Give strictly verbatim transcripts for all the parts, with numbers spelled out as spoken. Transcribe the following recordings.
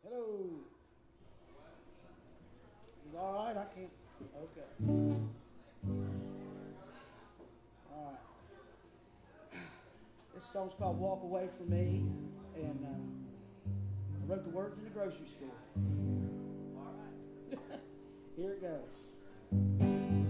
Hello. You all right? I can't. Okay. All right. This song's called "Walk Away From Me," and uh, I wrote the words in the grocery store. All right. Here it goes.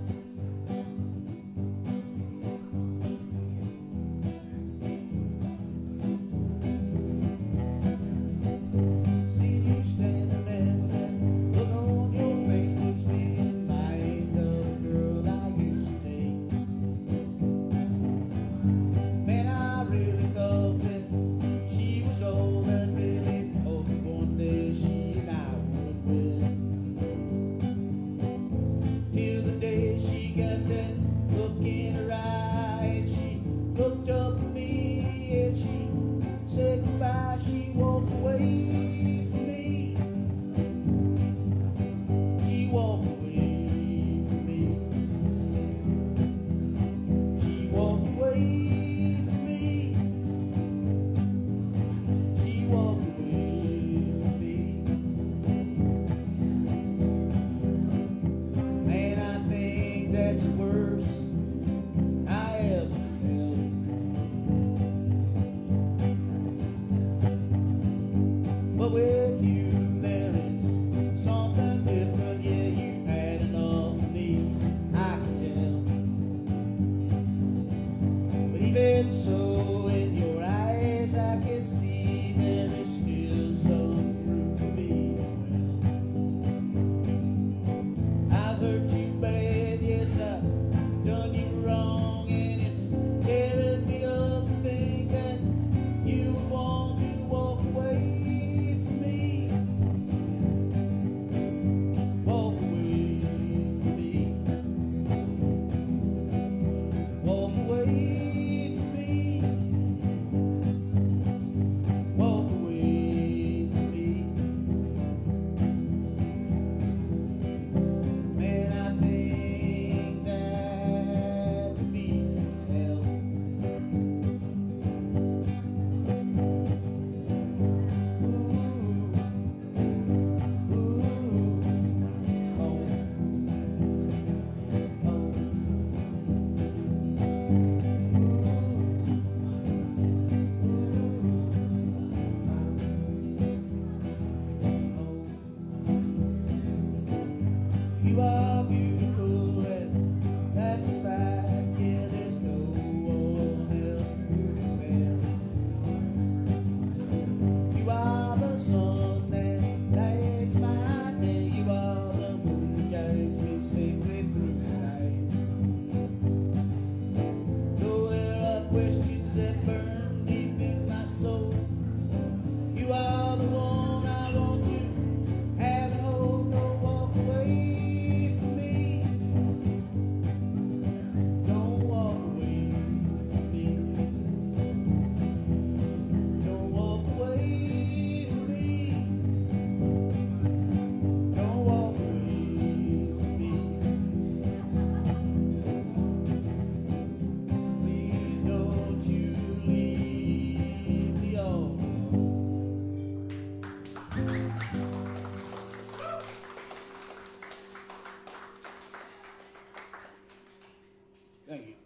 Thank you.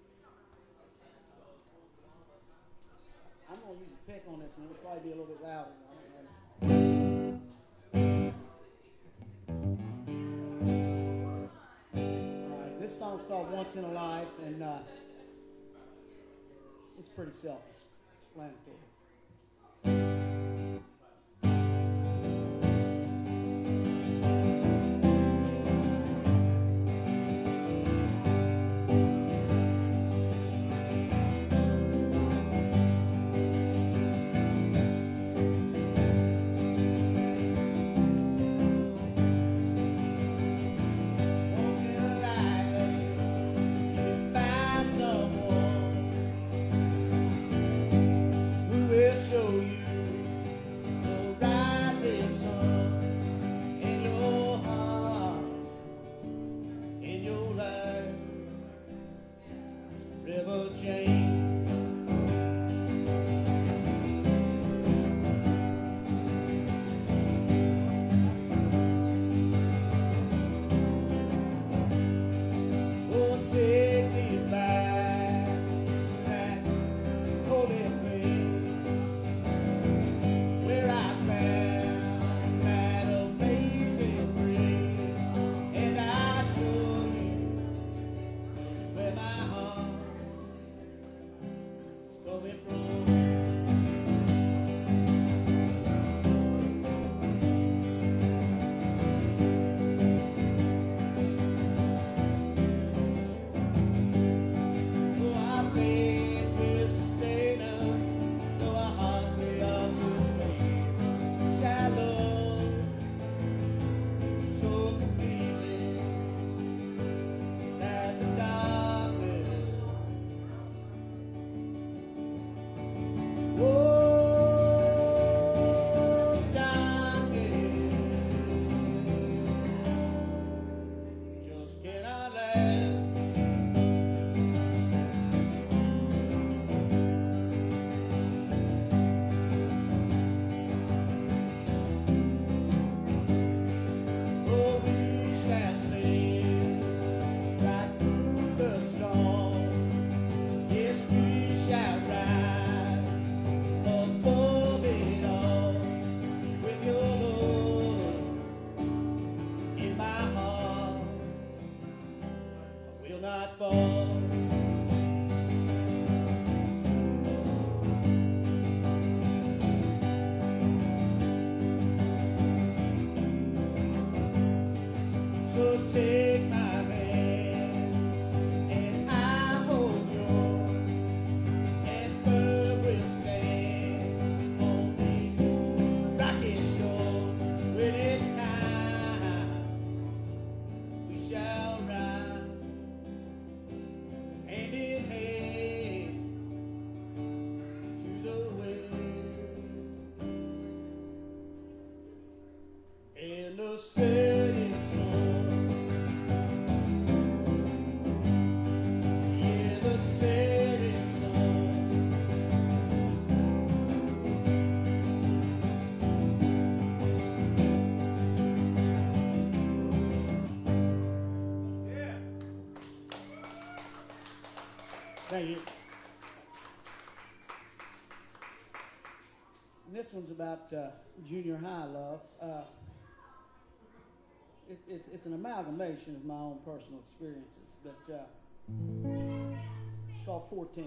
I'm going to use a pick on this, and it'll probably be a little bit louder. I don't know. All right, this song's called "Once in a Life," and uh, it's pretty self-explanatory. Someone who in the setting sun. In the setting sun. Yeah. Thank you. And this one's about uh, junior high love. Uh, it, it's, it's an amalgamation of my own personal experiences, but uh, it's called fourteen.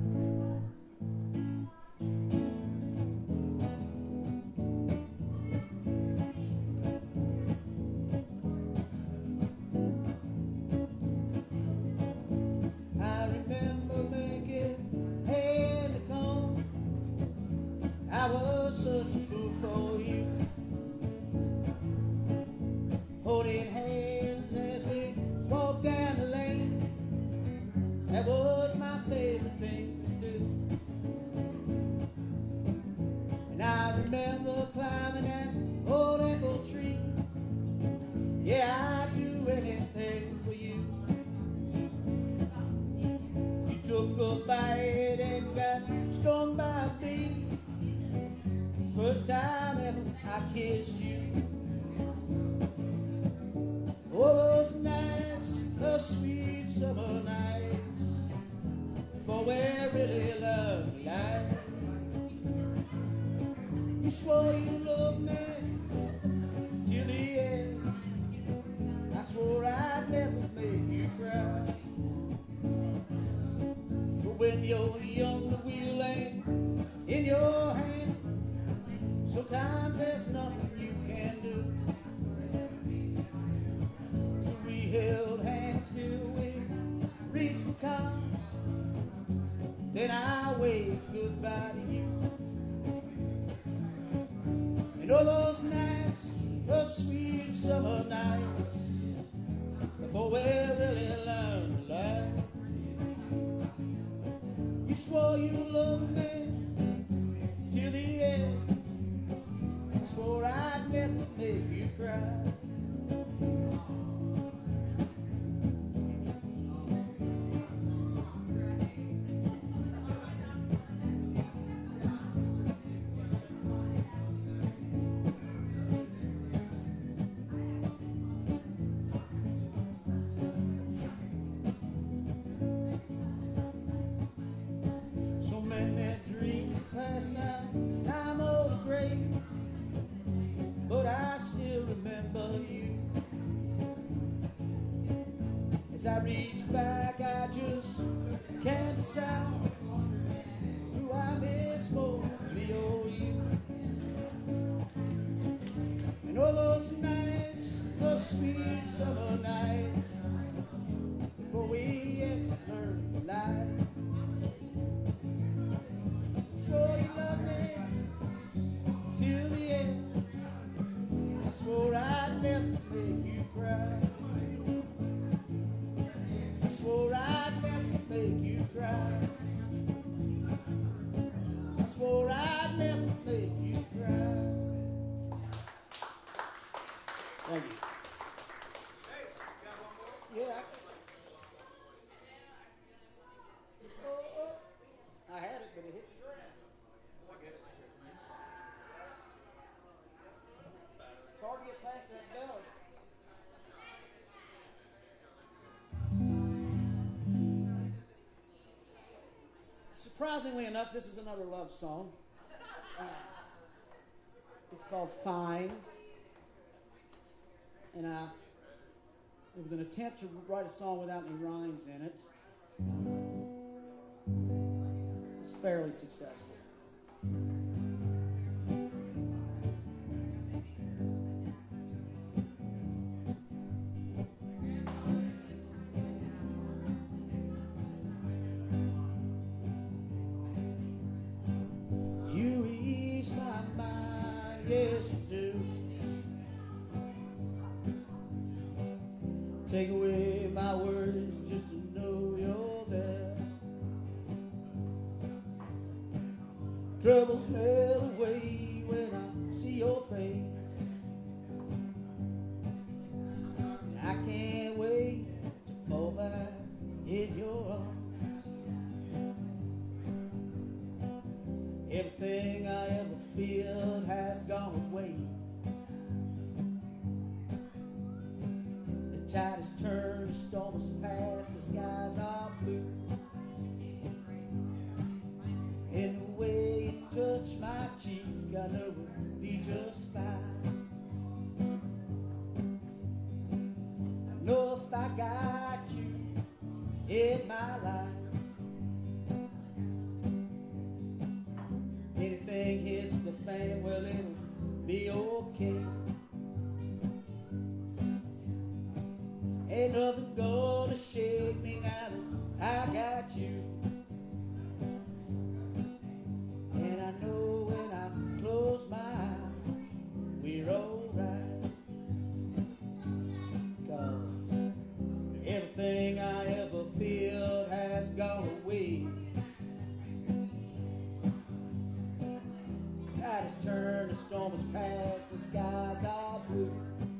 I remember making hay in the corn. I was such a fool for you. Holding hands as we walked down the lane. That was my favorite thing to do. And I remember climbing that old apple tree. Yeah, I'd do anything for you. You took a bite and got stung by a bee. First time ever I kissed you. Oh, those nights, those sweet summer nights, before we really loved life. You swore you loved me till the end. I swore I'd never make you cry. But when you're young, the wheel ain't in your hand. Sometimes there's nothing you can do. So we held hands till we reached the car. Then I waved goodbye to you. And all those nights, those sweet summer nights, before we really learned to lie. You swore you loved me till the end. I swore I'd never make you cry. So many dreams have passed now, I'm old and gray, but I still remember you. As I reach back, I just can't decide who I miss more, me or you. And all those nights, those sweet summer nights, before we ever learned to lie. Sure you love me till the end. I swore I'd never make you cry. I swore I'd never make you cry. I swore I'd never make you cry. Thank you. Yeah. Oh, oh. I had it, but it hit the ground. It's hard to get past that belly. Surprisingly enough, this is another love song. Uh, it's called Fine. And uh, it was an attempt to write a song without any rhymes in it. It's fairly successful. You ease my mind, yes you do. Take away my words just to know you're there. Troubles melt away when I see your face. tide has turned, the storm has passed, the skies are blue. And the way you touch my cheek, I know we'll be just fine. I know if I got you in my life, anything hits the fan, well, it'll be okay. Ain't nothing gonna shake me now that I got you. And I know when I close my eyes, we're alright. 'Cause everything I ever feel has gone away. Tide has turned, the storm has passed, the skies are blue.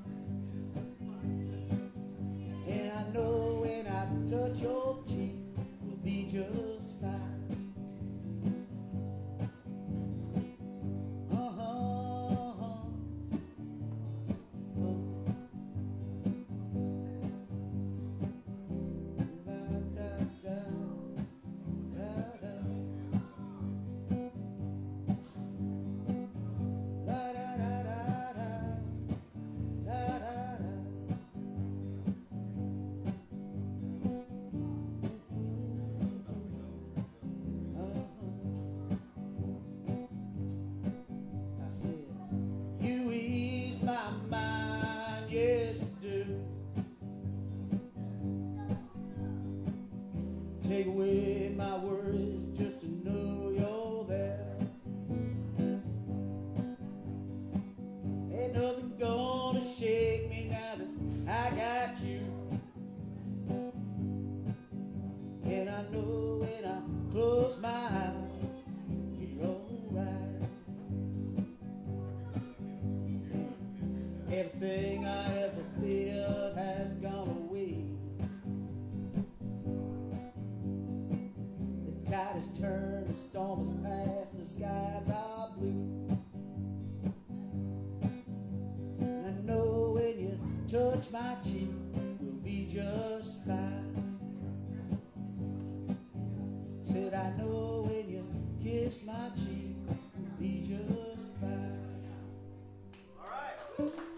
And I know when I touch your cheek, we'll be just fine. Uh-huh, uh-huh. Oh. La, da, da, da, da. La, da, da, da, da. Da, da, da. My mind, yes you do. Take away my worries just to know you're there. Ain't nothing gonna shake me now that I got you. And I know when I close my eyes, you're alright. Everything I ever feel has gone away. The tide has turned, the storm has passed, and the skies are blue. And I know when you touch my cheek, we'll be just fine. Said I know when you kiss my cheek, we'll be just fine. All right.